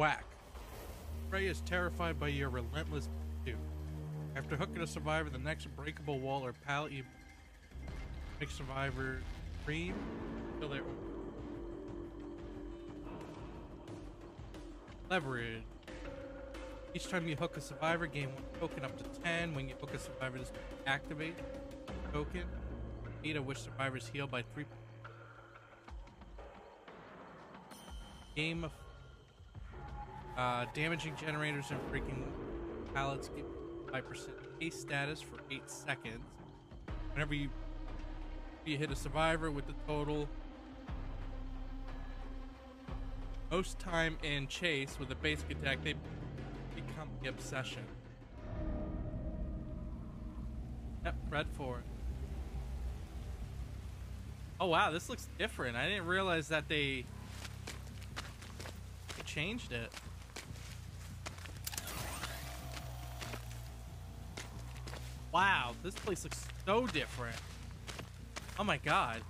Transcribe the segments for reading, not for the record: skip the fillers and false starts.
whack. Prey is terrified by your relentless pursuit. After hooking a survivor, the next breakable wall or pallet, you make survivor scream until they're leverage. Each time you hook a survivor, gain 1 token up to 10. When you hook a survivor, just activate token. Speed at which survivors heal by 3. Game of damaging generators and freaking pallets give 5% haste status for 8 seconds. Whenever you hit a survivor with the total most time in chase with a basic attack, they become the obsession. Yep, red 4. Oh wow, this looks different. I didn't realize that they changed it. Wow, this place looks so different. Oh my god.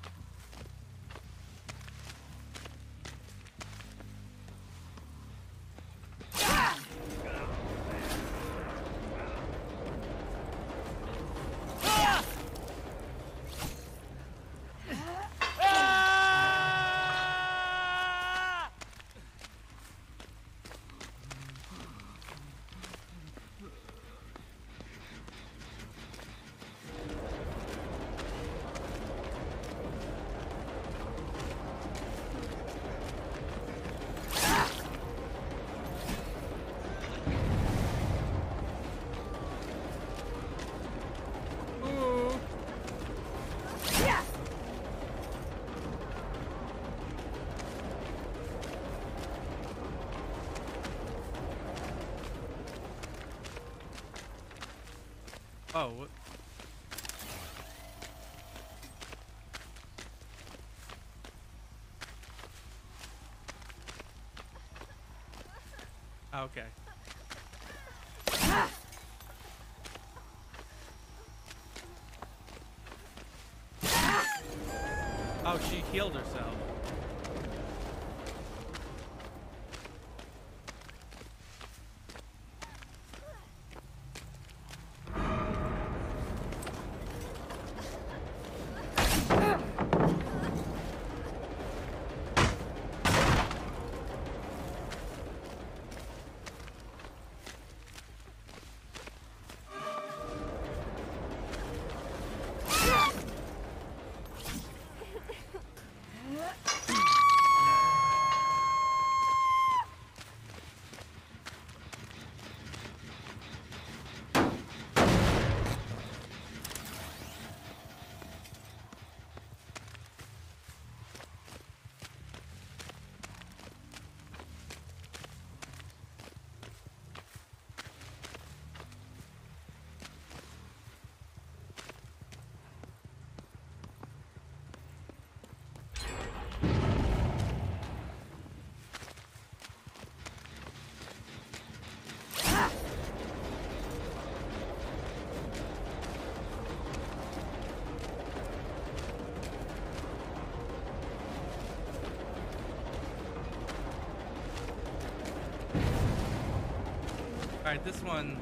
Oh, what? Okay. Oh, she healed herself. Alright, this one.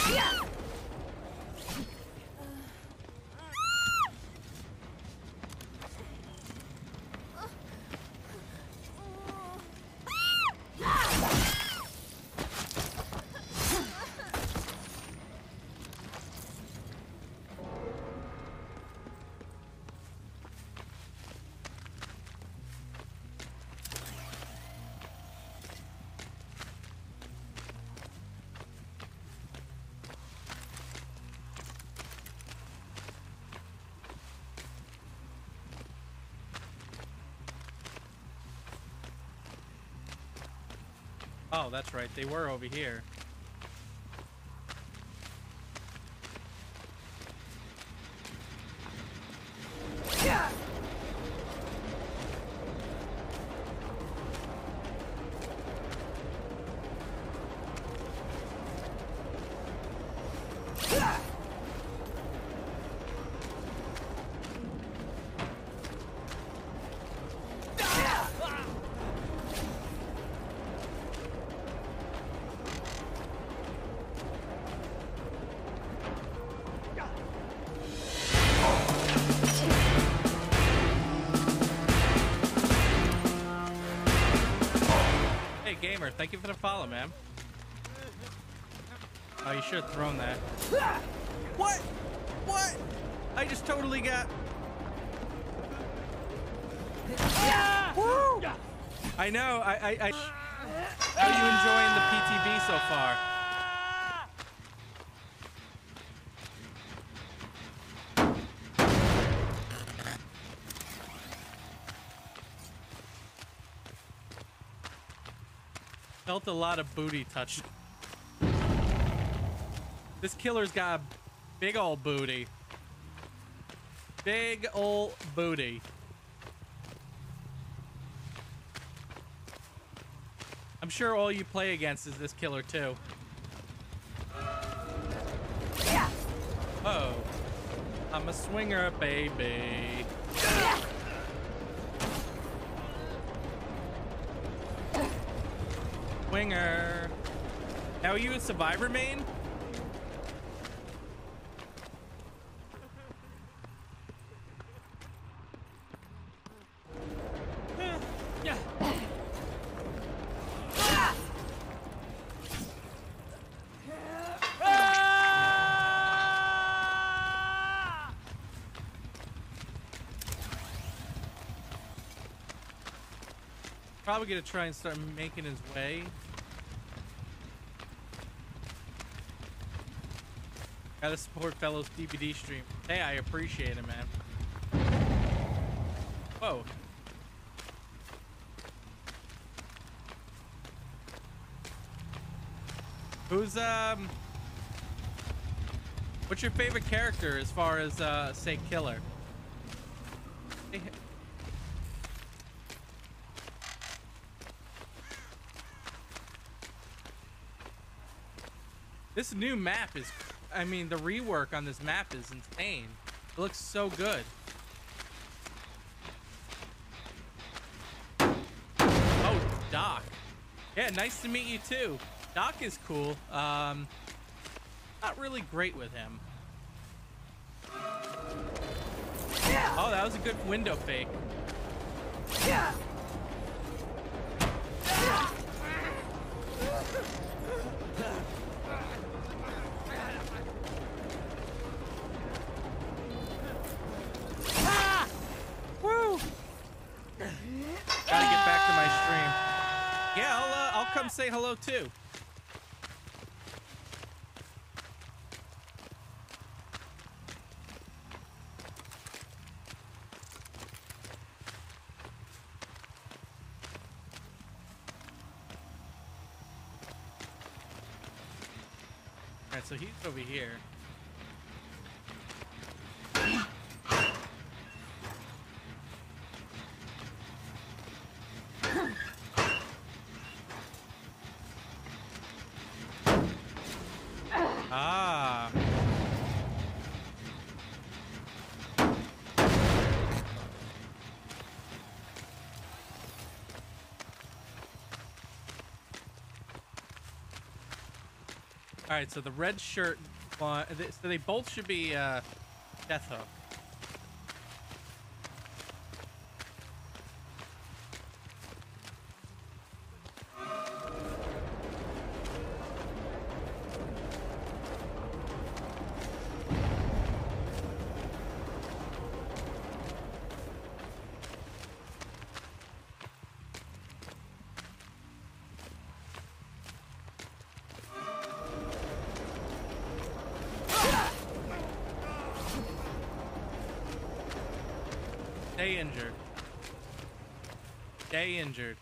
Oh, that's right. They were over here. Gamer, thank you for the follow, man. Oh, you should have thrown that. What? What? I just totally got... Woo! I know, How are you enjoying the PTB so far? Felt a lot of booty touch. This killer's got a big old booty. Big old booty. I'm sure all you play against is this killer too. Oh, I'm a swinger, baby. Swinger. Now, are you a survivor main? Yeah. Probably gonna try and start making his way. Gotta support fellows DBD stream. Hey, I appreciate it, man. Whoa. Who's what's your favorite character as far as say killer? Hey. This new map is, I mean, the rework on this map is insane. It looks so good. Oh, Doc. Yeah, nice to meet you too. Doc is cool. Not really great with him. Oh, that was a good window fake. Gotta get back to my stream. Yeah, I'll come say hello too. All right, so he's over here. Ah. All right, so the red shirt one, so they both should be Death Hook. Stay injured. Stay injured.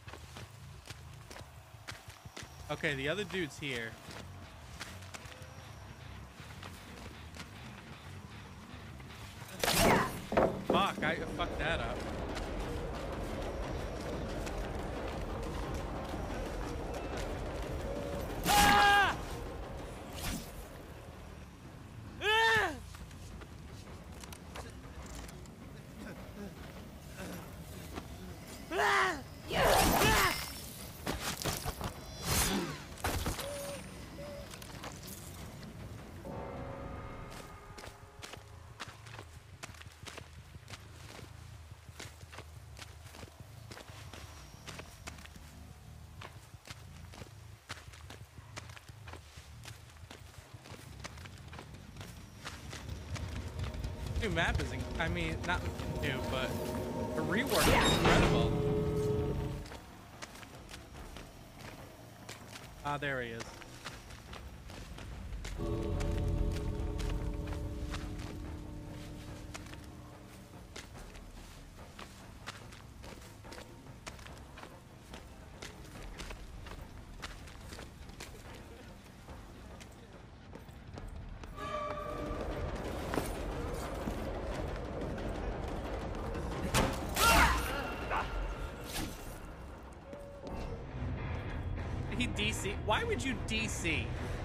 Okay, the other dude's here. Fuck, I fucked that up. New map is, I mean, not new, but the rework is incredible. Ah, there he is. He DC. Why would you DC?